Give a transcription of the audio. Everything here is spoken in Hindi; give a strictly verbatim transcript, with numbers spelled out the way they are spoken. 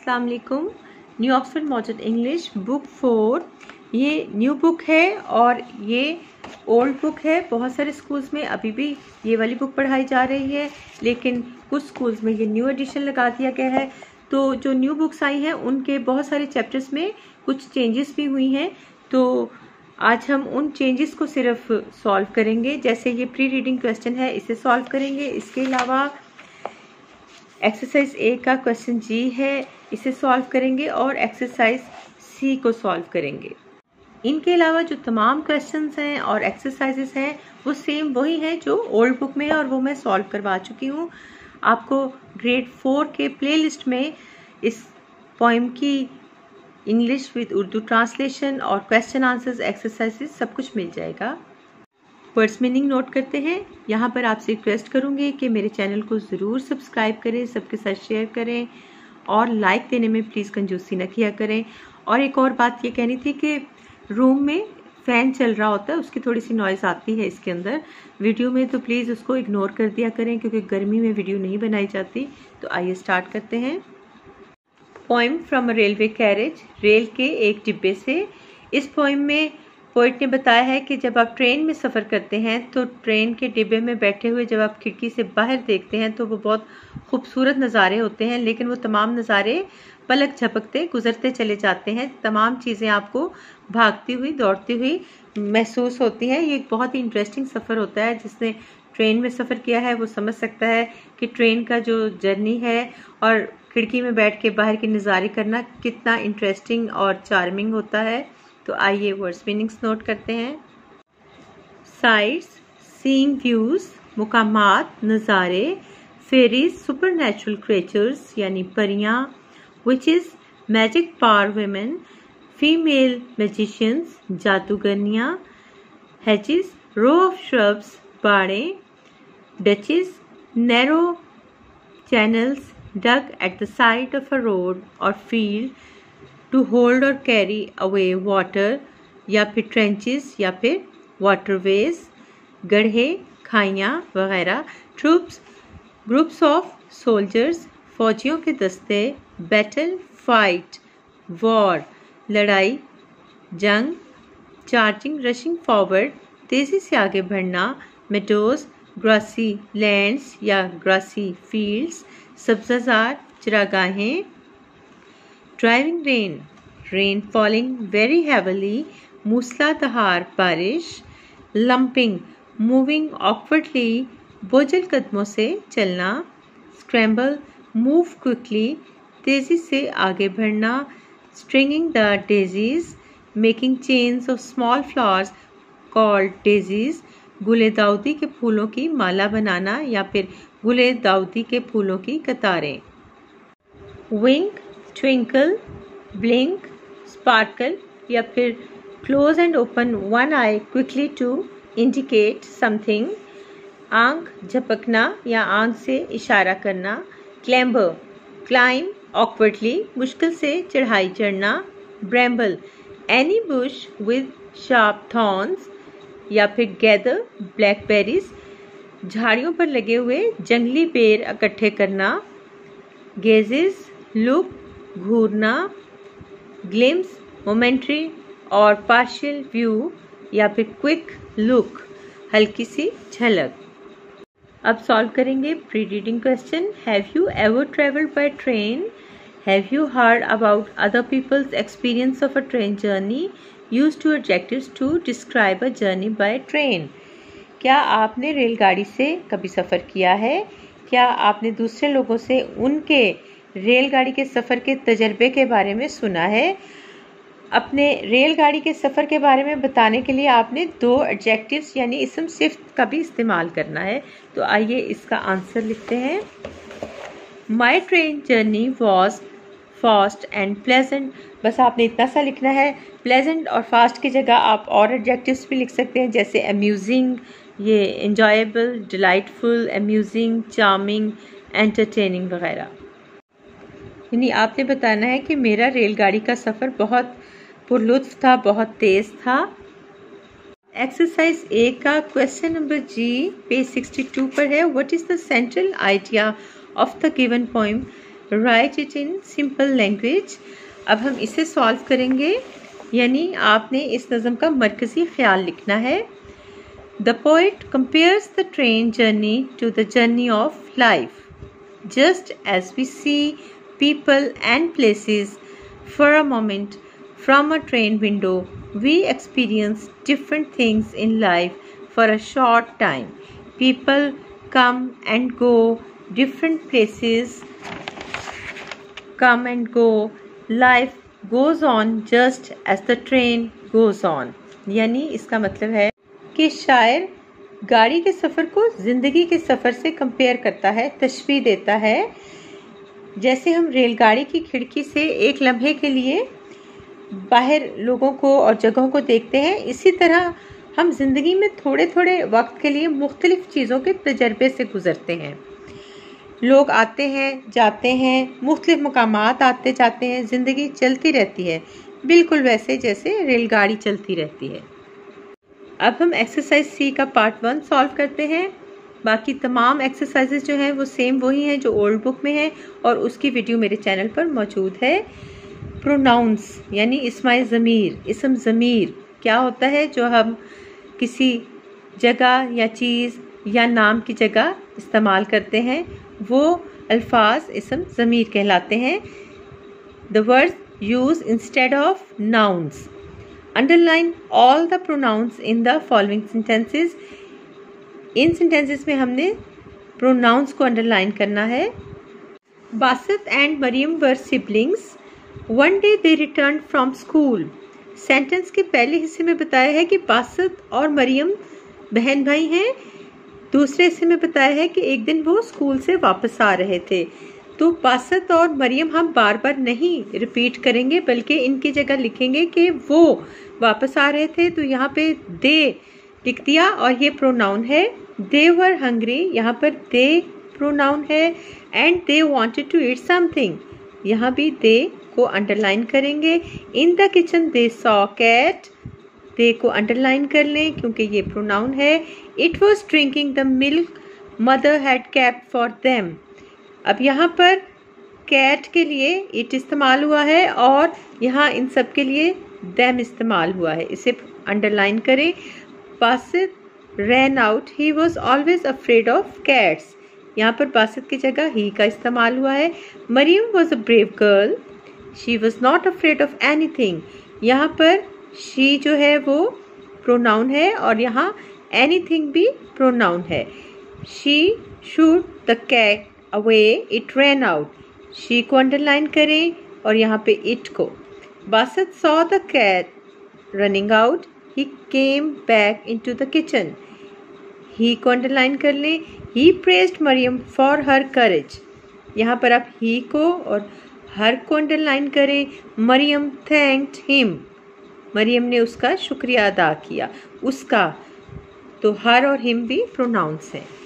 अस्सलाम वालेकुम। New Oxford modern English book four, ये न्यू बुक है और ये ओल्ड बुक है। बहुत सारे स्कूल्स में अभी भी ये वाली बुक पढ़ाई जा रही है, लेकिन कुछ स्कूल्स में ये न्यू एडिशन लगा दिया गया है। तो जो न्यू बुक्स आई हैं उनके बहुत सारे चैप्टर्स में कुछ चेंजेस भी हुई हैं, तो आज हम उन चेंजेस को सिर्फ सॉल्व करेंगे। जैसे ये प्री रीडिंग क्वेश्चन है, इसे सॉल्व करेंगे। इसके अलावा एक्सरसाइज ए का क्वेश्चन जी है, इसे सॉल्व करेंगे और एक्सरसाइज सी को सॉल्व करेंगे। इनके अलावा जो तमाम क्वेश्चंस हैं और एक्सरसाइजेस हैं वो सेम वही हैं जो ओल्ड बुक में है और वो मैं सॉल्व करवा चुकी हूँ। आपको ग्रेड फोर के प्लेलिस्ट में इस पोएम की इंग्लिश विद उर्दू ट्रांसलेशन और क्वेश्चन आंसर्स एक्सरसाइजेस सब कुछ मिल जाएगा। वर्ड्स मीनिंग नोट करते हैं। यहाँ पर आपसे रिक्वेस्ट करूँगी कि मेरे चैनल को ज़रूर सब्सक्राइब करें, सबके साथ शेयर करें और लाइक देने में प्लीज़ कंजूसी न किया करें। और एक और बात ये कहनी थी कि रूम में फ़ैन चल रहा होता है, उसकी थोड़ी सी नॉइज़ आती है इसके अंदर वीडियो में, तो प्लीज़ उसको इग्नोर कर दिया करें क्योंकि गर्मी में वीडियो नहीं बनाई जाती। तो आइए स्टार्ट करते हैं। Poem from a railway carriage, rail के एक डिब्बे से। इस पोएम में पोइट ने बताया है कि जब आप ट्रेन में सफ़र करते हैं तो ट्रेन के डिब्बे में बैठे हुए जब आप खिड़की से बाहर देखते हैं तो वो बहुत खूबसूरत नज़ारे होते हैं, लेकिन वो तमाम नज़ारे पलक झपकते गुजरते चले जाते हैं। तमाम चीज़ें आपको भागती हुई दौड़ती हुई महसूस होती हैं। ये एक बहुत ही इंटरेस्टिंग सफ़र होता है। जिसने ट्रेन में सफ़र किया है वो समझ सकता है कि ट्रेन का जो जर्नी है और खिड़की में बैठ के बाहर के नज़ारे करना कितना इंटरेस्टिंग और चार्मिंग होता है। तो आइए वर्ड्स मीनिंग्स नोट करते हैं। साइट्स, सीइंग व्यूज, मुकामात, नज़ारे। फेरीज, सुपरनैचुरल क्रिएचर्स यानी परियां। Witches, magic power women. Female magicians, जादूगरनियां। हेजेस, रो ऑफ श्रब्स, बाड़ें। Ditches, narrow channels dug at the side of a road or field to hold or carry away water, या फिर trenches या फिर waterways। गड्ढे, खाइयाँ वगैरह। troops, groups of soldiers, फौजियों के दस्ते। battle, fight, war, लड़ाई, जंग। charging, rushing forward, तेजी से आगे बढ़ना। meadows, grassy lands या grassy fields, सब्ज़ार, चरागाहें। Driving rain, rain falling very heavily, मूसलाधार बारिश। लंपिंग, मूविंग ऑकवर्डली, बोझल कदमों से चलना। स्क्रैम्बल, मूव क्विकली, तेज़ी से आगे बढ़ना। Stringing the daisies, making chains of small flowers called daisies, गुले दाउदी के फूलों की माला बनाना या फिर गुले दाउदी के फूलों की कतारें। विंक, ट्विंकल, ब्लिंक, स्पार्कल या फिर close and open one eye quickly to indicate something. आंख झपकना या आंख से इशारा करना। क्लैम्बर, क्लाइम ऑकवर्डली, मुश्किल से चढ़ाई चढ़ना। Bramble, any bush with sharp thorns या फिर गैदर ब्लैकबेरीज, झाड़ियों पर लगे हुए जंगली बेर इकट्ठे करना। गेजेस, लुक, घूरना। ग्लिम्स, मोमेंट्री और पार्शियल व्यू या फिर क्विक लुक, हल्की सी झलक। अब सॉल्व करेंगे pre reading question. Have you ever travelled by train? Have you heard about other people's experience of a train journey? Use two adjectives to describe a journey by train. क्या आपने रेलगाड़ी से कभी सफ़र किया है? क्या आपने दूसरे लोगों से उनके रेलगाड़ी के सफ़र के तजर्बे के बारे में सुना है? अपने रेलगाड़ी के सफ़र के बारे में बताने के लिए आपने दो एडजेक्टिव्स यानी इसम सिफ्त का भी इस्तेमाल करना है। तो आइए इसका आंसर लिखते हैं। My train journey was fast and pleasant. बस आपने इतना सा लिखना है। प्लेजेंट और फास्ट की जगह आप और एडजेक्टिव्स भी लिख सकते हैं, जैसे अम्यूजिंग, ये enjoyable, delightful, amusing, charming, entertaining वगैरह। यानी आपने बताना है कि मेरा रेलगाड़ी का सफ़र बहुत पुरलुत्फ था, बहुत तेज़ था। एक्सरसाइज ए का question number G page sixty two पर है। What is the central idea of the given poem? Write it in simple language. अब हम इसे सॉल्व करेंगे, यानी आपने इस नज़म का मरकज़ी ख्याल लिखना है। The poet compares the train journey to the journey of life. Just as we see people and places for a moment from a train window, we experience different things in life for a short time. People come and go, different places come and go. Life goes on just as the train goes on. यानी इसका मतलब है कि शायर गाड़ी के सफ़र को ज़िंदगी के सफ़र से कंपेयर करता है, तशबीह देता है। जैसे हम रेलगाड़ी की खिड़की से एक लम्हे के लिए बाहर लोगों को और जगहों को देखते हैं, इसी तरह हम ज़िंदगी में थोड़े थोड़े वक्त के लिए मुख्तलिफ़ चीज़ों के तजर्बे से गुज़रते हैं। लोग आते हैं, जाते हैं, मुख्तलिफ़ मकामात आते जाते हैं, ज़िंदगी चलती रहती है, बिल्कुल वैसे जैसे रेलगाड़ी चलती रहती है। अब हम एक्सरसाइज सी का पार्ट वन सॉल्व करते हैं। बाकी तमाम एक्सरसाइजेज जो हैं वो सेम वही हैं जो ओल्ड बुक में है, और उसकी वीडियो मेरे चैनल पर मौजूद है। प्रोनाउंस यानी इस्माए ज़मीर, इसम ज़मीर क्या होता है जो हम किसी जगह या चीज़ या नाम की जगह इस्तेमाल करते हैं, वो अल्फाज इसम ज़मीर कहलाते हैं। The words use instead of nouns. Underline all the pronouns in the following sentences. इन sentences में हमने pronouns को underline करना है। Basit and Maryam were siblings. One day they returned from school. Sentence के पहले हिस्से में बताया है कि बासित और मरियम बहन भाई हैं। दूसरे हिस्से में बताया है कि एक दिन वो स्कूल से वापस आ रहे थे। तो बासित और मरियम हम बार बार नहीं रिपीट करेंगे, बल्कि इनकी जगह लिखेंगे कि वो वापस आ रहे थे। तो यहाँ पे दे लिख दिया और ये प्रोनाउन है। दे वर हंग्री, यहाँ पर दे प्रोनाउन है। And they wanted to eat something, यहाँ भी दे को अंडरलाइन करेंगे। In the kitchen they saw cat, they को अंडरलाइन कर लें क्योंकि ये प्रोनाउन है। It was drinking the milk mother had kept for them. अब यहाँ पर कैट के लिए इट इस्तेमाल हुआ है और यहाँ इन सब के लिए देम इस्तेमाल हुआ है, इसे अंडरलाइन करें। Basit ran out, he was always afraid of cats, यहाँ पर बासित की जगह ही का इस्तेमाल हुआ है। Maryam was a brave girl, she was not afraid of anything, यहाँ पर शी जो है वो प्रोनाउन है और यहाँ एनीथिंग भी प्रोनाउन है। She shoot the cat away, it ran out, she को अंडरलाइन करें और यहाँ पे इट को। Basit saw the cat running out, he came back into the kitchen, he को अंडरलाइन कर लें। He praised Maryam for her courage, यहाँ पर आप ही को और हर को अंडरलाइन करें। मरियम थैंक्ड हिम, मरियम ने उसका शुक्रिया अदा किया, उसका। तो हर और हिम भी प्रोनाउंस हैं।